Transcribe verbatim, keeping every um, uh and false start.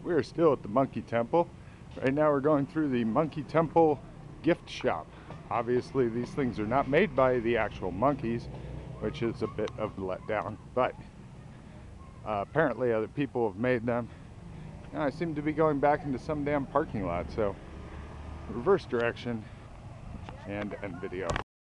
We are still at the Monkey Temple. Right now we're going through the Monkey Temple gift shop. Obviously these things are not made by the actual monkeys, which is a bit of a letdown, but uh, apparently other people have made them. Now I seem to be going back into some damn parking lot, so reverse direction and end video.